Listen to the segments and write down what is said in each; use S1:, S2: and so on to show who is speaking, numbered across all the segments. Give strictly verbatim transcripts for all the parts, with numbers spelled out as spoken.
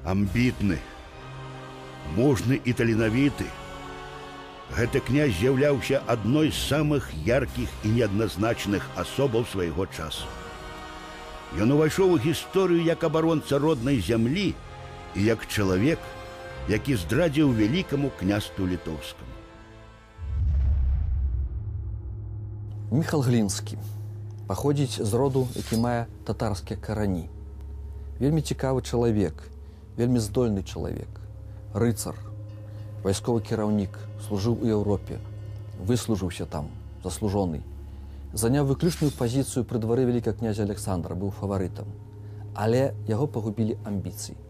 S1: Амбітны, мужны і таленавіты, гэты князь з'яўляўся адной з самых яркіх і неадназначных асобаў свайго часу. Ён увайшоў у гісторыю як абаронца роднай зямлі і як чалавек, які здрадзіў вялікаму княству літоўскаму.
S2: Міхал Глінскі паходзіць з роду, які мае татарскія карані. Вельмі цікавы чалавек, вельмі здольны чалавек, рыцар, вайсковы кіраўнік, служыў у Еўропе, выслужыўся там, заслужоны. Заняў выключную пазіцыю пры двары вялікага князя Александра, быў фаварытам, але яго пагубілі амбіцыі.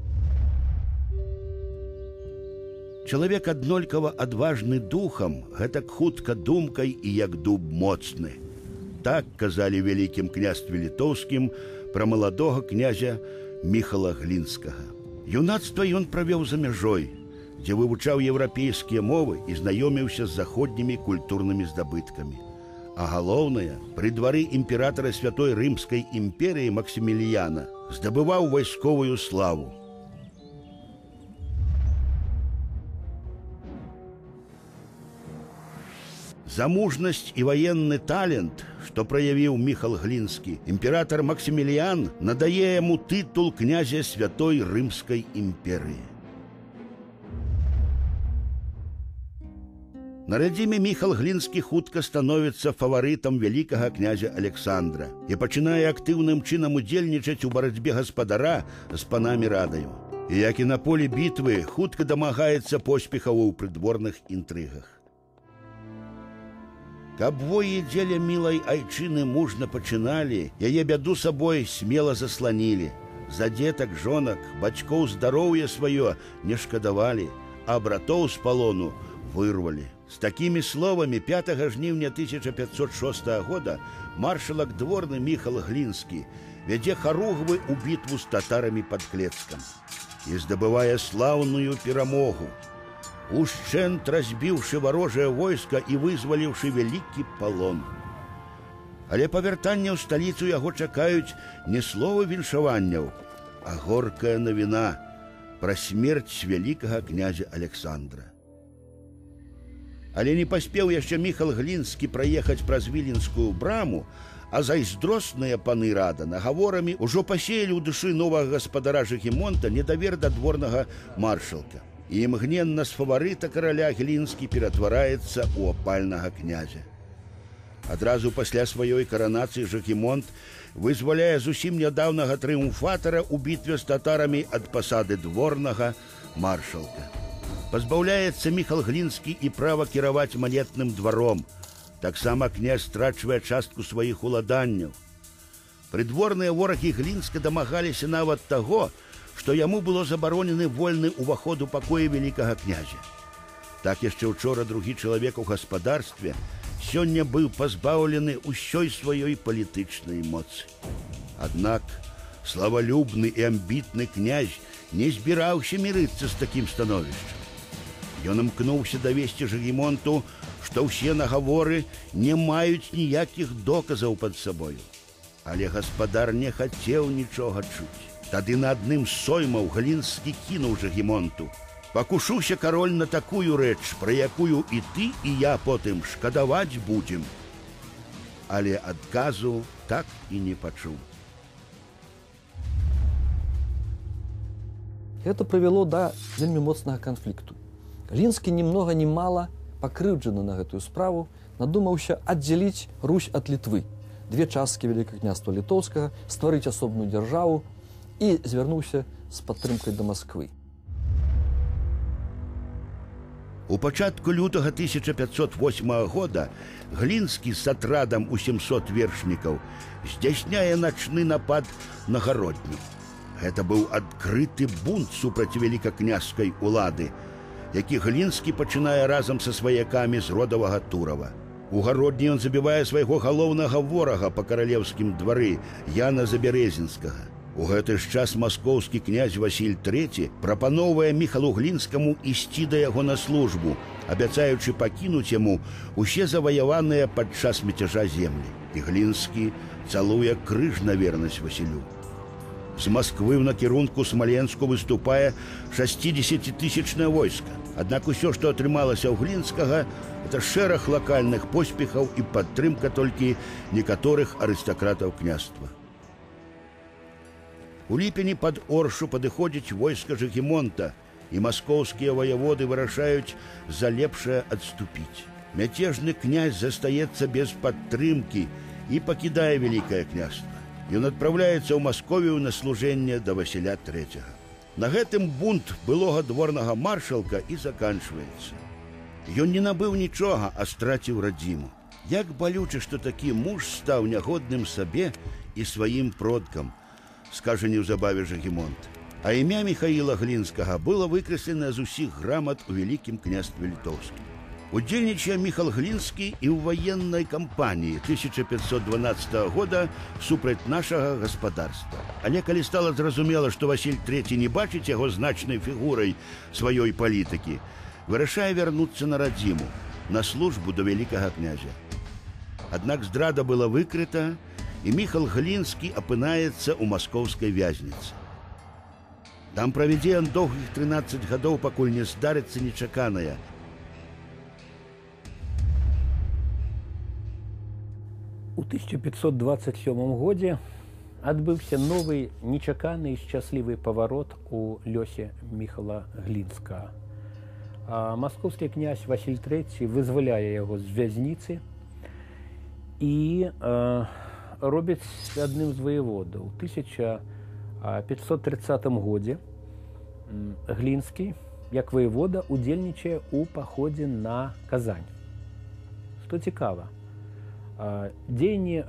S1: Чалавек аднолькава адважны духам, гэтак хутка думкай і як дуб моцны. Так казалі вялікім княстве літоўскім пра маладога князя Міхала Глінскага. Юнацтва ён правёў за мяжой, дзе вывучаў еўрапейскія мовы і знаёміўся з заходнімі культурнымі здабыткамі. А галоўнае, пры двары імператара Святой Рымскай імперыі Максіміліяна здабываў вайсковую славу. За мужнасць і ваенны талент, што праявіў Міхал Глінскі, імператар Максіміліян надае яму тытул князя Святой Рымскай імперыі. На радзіме Міхал Глінскі хутка становіцца фаварытам вялікага князя Александра і пачынае актыўным чынам удзельнічаць у барацьбе гаспадара з панамі радаю. І як і на полі бітвы, хутка дамагаецца поспехаў у прыдворных інтрыгах. Каб воі дзеля мілай айчыны мужна пачыналі, яе бяду сабой смела засланілі. За дзетак, жонак, бацькоў здароўе сваё не шкадавалі, а братоў з палону вырвалі. З такімі словамі пятага жніўня тысяча пятьсот шостага года маршалак дворны Міхал Глінскі вядзе харугвы ў бітву з татарамі пад Клецкам і здабывае слаўную перамогу, ушчэнт разбіўшы варожае войска і вызваліўшы вялікі палон. Але па вяртанні ў сталіцу яго чакаюць не словы віншаванняў, а горкая навіна пра смерць вялікага князя Александра. Але не паспеў яшчэ Міхал Глінскі праехаць праз Віленскую браму, а зайздросныя паны рада нагаворамі ўжо пасеялі ў душы новага гаспадара Жыгімонта недавер да дворнага маршалка. І імгненна з фаварыта караля Глінскі ператвараецца ў апальнага князя. Адразу пасля сваёй каранацыі Жыгімонт вызваляе зусім нядаўнага трыумфатара ў бітве з татарамі ад пасады дворнага маршалка. Пазбаўляецца Міхал Глінскі і права кіраваць манетным дваром. Таксама князь страчвае частку сваіх уладанняў. Прыдворныя ворагі Глінска дамагаліся нават таго, што яму было забаронены вольны ўваход у пакоі вялікага князя. Так яшчэ учора другі чалавек у гаспадарстве сёння быў пазбаўлены ўсёй сваёй палітычнай моцы. Аднак славалюбны і амбітны князь не збіраўся мірыцца з такім становішчам. Ён імкнуўся давесці Жыгімонту, што ўсе нагаворы не маюць ніякіх доказаў пад сабою. Але гаспадар не хацеў нічога чуць. Тады на адным з соймаў Глінскі кінуў Жыгімонту: «Пакушуся, кароль, на такую рэч, пра якую і ты, і я потым шкадаваць будзем». Але адказу так і не пачуў.
S2: Гэта прывяло да вельмі моцнага канфлікту. Глінскі ні многа ні мала, пакрыўджаны на гэтую справу, надумаўся аддзяліць Русь ад Літвы, две часткі вялікага княства літоўскага, стварыць асобную дзяржаву і звярнуўся з падтрымкай да Масквы.
S1: У пачатку лютага тысяча пятьсот восьмага года Глінскі з атрадам у сямсот вершнікаў здзяйсняе начны напад на гародню. Гэта быў адкрыты бунт супраць вялікакняжскай улады, які Глінскі пачынае разам са сваякамі з родавага Турава. У гародні ён забівае свайго галоўнага ворага па каралеўскім двары Яна Забярэзінскага. У гэты ж час маскоўскі князь Васіль трэці прапаноўвае Міхалу Глінскаму ісці да яго на службу, абяцаючы пакінуць яму усе заваяваныя падчас мяцяжа землі. І Глінскі цалуе крыж на вернасць Васілю. З Масквы ў накірунку Смаленску выступае шасцідзесяцітысячнае войска. Аднак усё, што атрымалася ў Глінскага, это шэраг лакальных поспехаў і падтрымка толькі некаторых арыстакратаў княства. У ліпені пад Оршу падыходзіць войска Жыгімонта, і маскоўскія ваяводы вырашаюць за лепшае адступіць. Мяцежны князь застаецца без падтрымкі і пакідае вялікае княства. Ён адпраўляецца ў Масковію на служэнне да Васіля трэцяга. На гэтым бунт былога дворнага маршалка і заканчваецца. Ён не набыў нічога, а страціў радзіму. Як балюча, што такі муж стаў нягодным сабе і сваім продкам, скажа неўзабаве Жыгімонт. А імя Міхаіла Глінскага было выкрэсленае з усіх грамат у вялікім княстве літоўскім. Удзельнічае Міхал Глінскі і ў ваеннай кампаніі тысяча пятьсот дванаццатага года супраць нашага гаспадарства. Але калі стала зразумела, што Васіль трэці не бачыць яго значнай фігурай сваёй палітыкі, вырашае вярнуцца на радзіму, на службу да вялікага князя. Аднак здрада была выкрыта, і Міхал Глінскі апынаецца ў маскоўскай вязніцы. Там правядзе ён доўгіх трынаццаць гадоў, пакуль не здарыцца нечаканае.
S3: У тысяча пятьсот двадцать сёмым годзе адбыўся новы нечаканы і шчаслівы паварот у лёсе Міхала Глінскага. Маскоўскі князь Васіль трэці вызваляе яго з вязніцы і э, робіць адным з ваяводаў. У тысяча пятьсот тридцатым годзе Глінскі, як ваявода, удзельнічае ў паходзе на Казань. Што цікава, дзеянні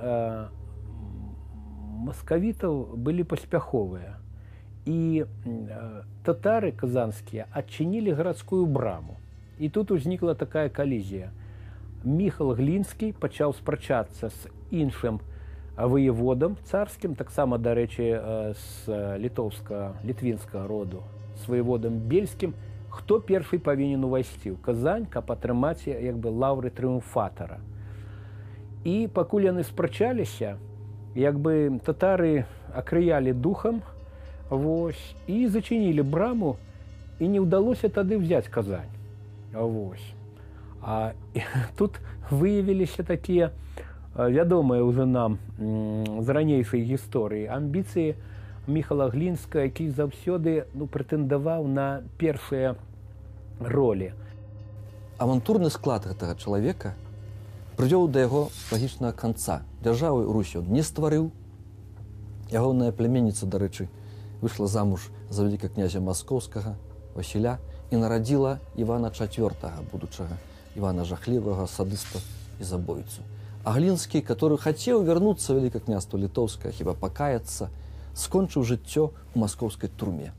S3: маскавітаў былі паспяховыя, і татары казанскія адчынілі гарадскую браму. І тут узнікла такая калізія. Міхал Глінскі пачаў спрачацца з іншым ваяводам царскім, таксама, дарэчы, з літоўска-літвінскага роду, з ваяводам бельскім, хто першы павінен увайсці ў Казань, каб атрымаць як бы лаўры трыумфатара. І пакуль яны спрачаліся, як бы татары акрыялі духам, вось, і зачынілі браму, і не ўдалося тады взяць Казань. Вось. А тут выявіліся такія вядомыя ўжо нам з ранейшай гісторыі амбіцыі Міхала Глінскага, які заўсёды ну, прэтэндаваў на першыя ролі.
S2: Авантурны склад гэтага чалавека прывёў да яго лагічнага канца. Дзяржавы Русь ён не стварыў. Ягоная пляменніца, дарэчы, выйшла замуж за вялікага князя Маскоўскага, Васіля, і нарадзіла Івана чацвёртага, будучага Івана жахлівага, садыста і забойцу. А Глінскі, который хацеў вярнуцца ў вялікае княства літоўскае, хіба пакаяцца, скончыў жыццё ў маскоўскай турме.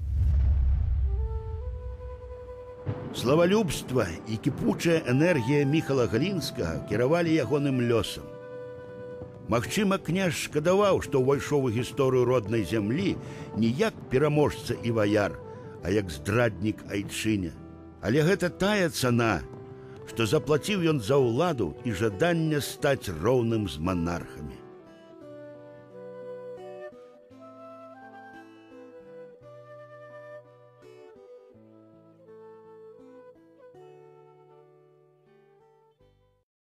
S1: Славалюбства і кіпучая энергія Міхала Глінскага кіравалі ягоным лёсам. Магчыма, князь шкадаваў, што ўвайшоў у гісторыю роднай зямлі не як пераможца і ваяр, а як здраднік айчыня. Але гэта тая цана, што заплаціў ён за ўладу і жаданне стаць роўным з манархамі.